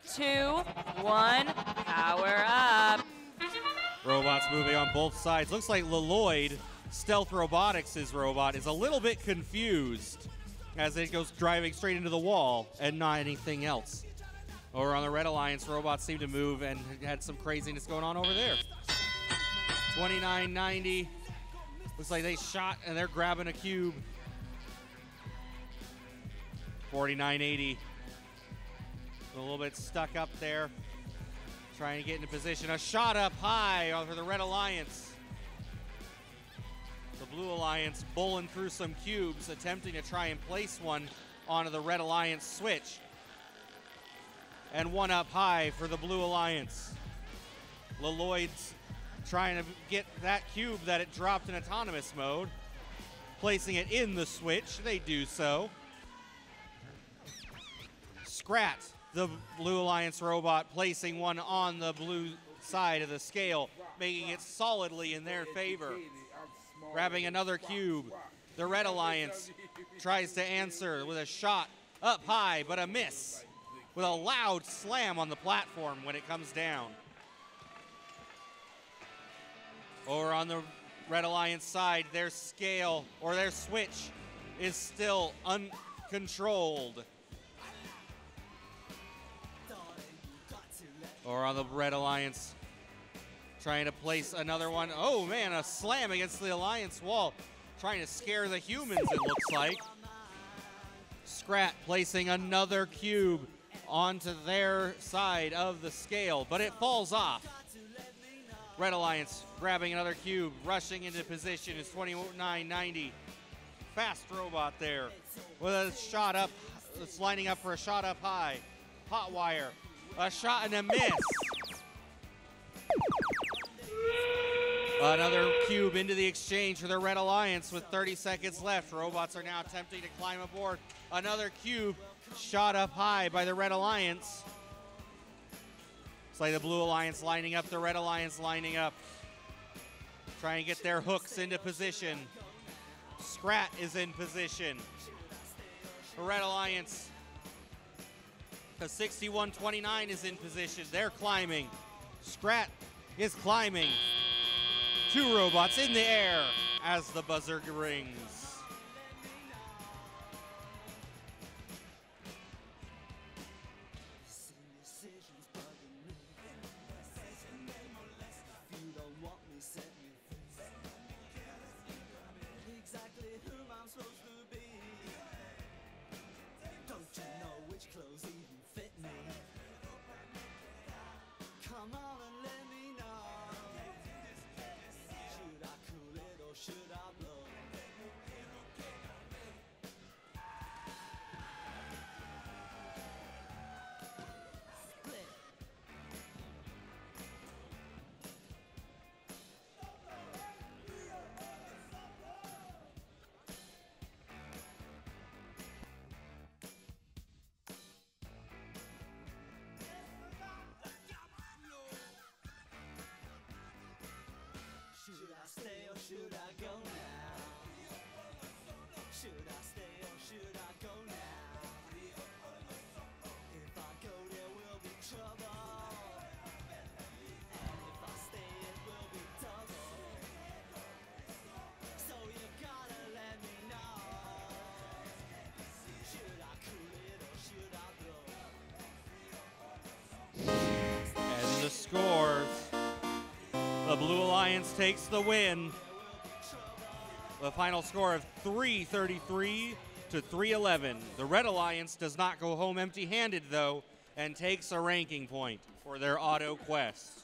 2, 1, power up. Robots moving on both sides. Looks like Lloyd, Stealth Robotics' robot, is a little bit confused as it goes driving straight into the wall and not anything else. Over on the Red Alliance, robots seem to move and had some craziness going on over there. 2990. Looks like they shot and they're grabbing a cube. 4980. A little bit stuck up there. Trying to get into position. A shot up high for the Red Alliance. The Blue Alliance bowling through some cubes, attempting to try and place one onto the Red Alliance switch. And one up high for the Blue Alliance. Lloyd's trying to get that cube that it dropped in autonomous mode, placing it in the switch. They do so. Scrat, the Blue Alliance robot, placing one on the blue side of the scale, making it solidly in their favor. Grabbing another cube. The Red Alliance tries to answer with a shot up high, but a miss, with a loud slam on the platform when it comes down. Over on the Red Alliance side, their scale, or their switch, is still uncontrolled. Or on the Red Alliance, trying to place another one. Oh man, a slam against the Alliance wall. Trying to scare the humans, it looks like. Scrat placing another cube onto their side of the scale, but it falls off. Red Alliance grabbing another cube, rushing into position is 2990. Fast robot there with a shot up. It's lining up for a shot up high. Hot wire. A shot and a miss. Another cube into the exchange for the Red Alliance with 30 seconds left. Robots are now attempting to climb aboard. Another cube shot up high by the Red Alliance. It's like the Blue Alliance lining up, the Red Alliance lining up. Trying to get their hooks into position. Scrat is in position. The Red Alliance, the 6129 is in position. They're climbing. Scrat is climbing. Two robots in the air as the buzzer rings. Stay or should I go now? Should I stay or should I go now? If I go there will be trouble, and if I stay it will be double. So you gotta let me know. Should I cool it or should I blow? And the scores. The Blue Alliance takes the win. The final score of 333 to 311. The Red Alliance does not go home empty-handed, though, and takes a ranking point for their auto quest.